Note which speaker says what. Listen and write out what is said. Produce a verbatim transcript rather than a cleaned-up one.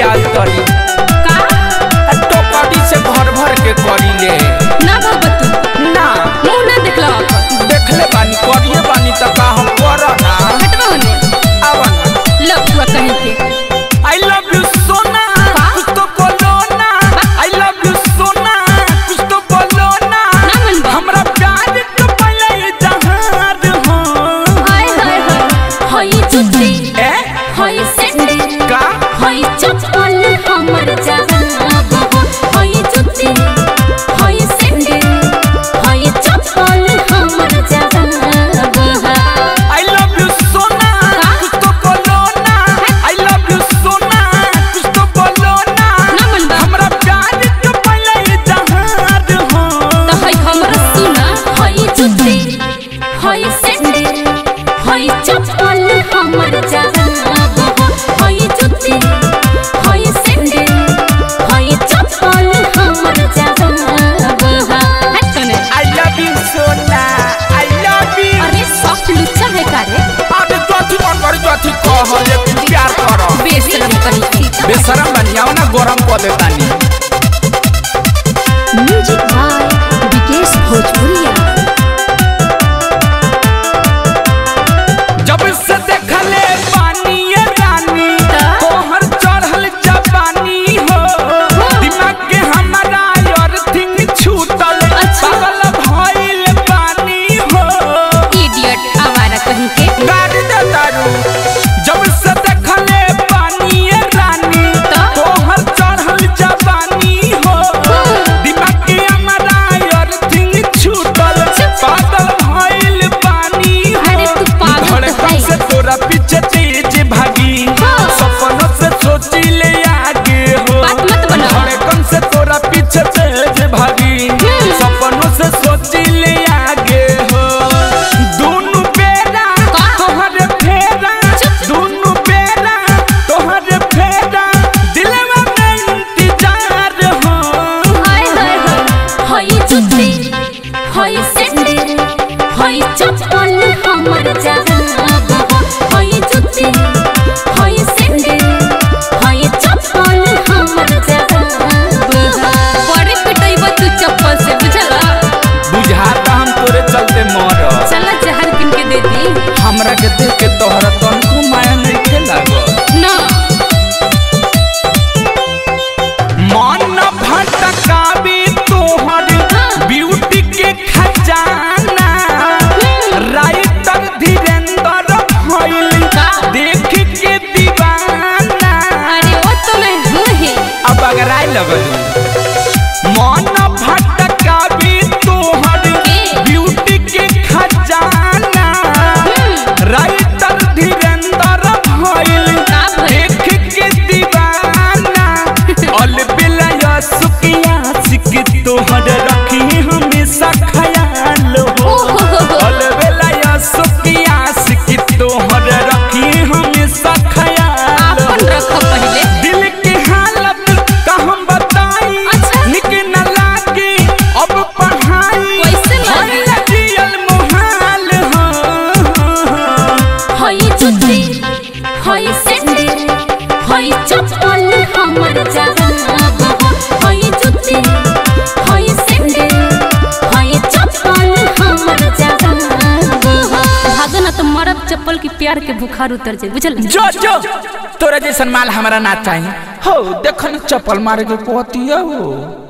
Speaker 1: प्याज तरी
Speaker 2: का
Speaker 1: टोकरी से भर भर के करी ले
Speaker 2: ना भगत
Speaker 1: ना
Speaker 2: मुंह ना देखला
Speaker 1: देखले बानी करिए बानी त का हम कर ना
Speaker 2: हटवा होने
Speaker 1: आवन
Speaker 2: लफुआ कहीं के
Speaker 1: आई लव यू सोना कुछ तो बोलो ना आई लव यू सोना कुछ तो बोलो ना हमरा प्यार के पले जहाज हो
Speaker 2: हाय हाय हाय होई जुती
Speaker 1: ए
Speaker 2: होई सेंडी
Speaker 1: का
Speaker 2: होई चप्पल हमर जहां होई जुती होई सेंडी होई चप्पल हमर जहां
Speaker 1: आई लव यू सोना कुछ तो बोलो ना आई लव यू सोना कुछ तो बोलो ना हमरा प्यार के पले जहाज हो
Speaker 2: त होई हमरा सुना होई जुती होई सेंडी होई चप्पल हमर जहां होई जुती होई सेंडी होई चप्पल हमर जहां हट तने
Speaker 1: आई लव यू सोना आई लव यू
Speaker 2: अरे सॉफ्ट लुच्चा है का रे
Speaker 1: अबे जोथी मन कर जोथी कह ले प्यार कर
Speaker 2: बेशरम कहीं
Speaker 1: बेशरम बनियाओ ना गरम क देतानी
Speaker 2: म्यूजिक बाय विकेश भोजपुरिया
Speaker 1: जब से देखले पानी ये रानी तोहर चढ़ल जवानी हो दिमाग के हमारा अर्थिंग छूटल पागल भइल पानी हो
Speaker 2: इडियट आवारा कहीं के
Speaker 1: गाड़ी दे दारू जब से देखले पानी ये रानी तोहर चढ़ल जवानी हो दिमाग के हमारा अर्थिंग छूटल पागल भइल पानी
Speaker 2: अरे
Speaker 1: हो
Speaker 2: तू पागल तो
Speaker 1: धड़कन से तोरा पीछे तेज भागी सपनों से सोची ले आगे हो
Speaker 2: बात मत बनाओ।
Speaker 1: धड़कन से तोरा पीछे तेज भागी सपनों से सोची ले आगे हो दोनों बेरा तोहरे फेरा दोनों बेरा तोहरे फेरा दिलवा में इंतजार हो
Speaker 2: हाय हाय हाय होई जुती होई सेंडी होई चप्पल हमर जहां होई जुती होई सेंडी होई चप्पल हमर जहां बड़े पिटैबा तू चप्पल से बुझला
Speaker 1: बुझाता हम तोरे चलते मर
Speaker 2: चला जहर किन के दे दी
Speaker 1: हमरा के देख के तोहरा तनको माया नहीं खेला गो
Speaker 2: ना
Speaker 1: मन भटकावी तोहर ब्यूटी के खजाना राइटर धीरेन्द्र भइल देख के दीवाना
Speaker 2: अरे वो तो मैं हूँ ही
Speaker 1: अब अगर आई लगलू मन भटकावी तोहर ब्यूटी के खजाना राइटर धीरेन्द्र भइल देख के दीवाना अलबिला सुकिया सिक तोहर रखी हमेशा ख्याल हो अलबिला सुकिया सिक तोहर रखी हमेशा ख्याल
Speaker 2: अपन रखो पहले
Speaker 1: दिल की हालत का हम बताई
Speaker 2: अच्छा।
Speaker 1: निक न लागे अब पढ़ाई
Speaker 2: कैसे लागे?
Speaker 1: होइला जियल मुहाल हो
Speaker 2: होई जुती होई सेंडी होई चप्पल हमर जहां होई जुती होई सेंडी होई चप्पल हमर जहां भागो ना तो मरद चप्पल की प्यार के बुखार उतर जाए बुझल
Speaker 1: जो जो तोरा जैसन माल हमारा ना चाहिए हो देखो न चप्पल मारे के कहती है वो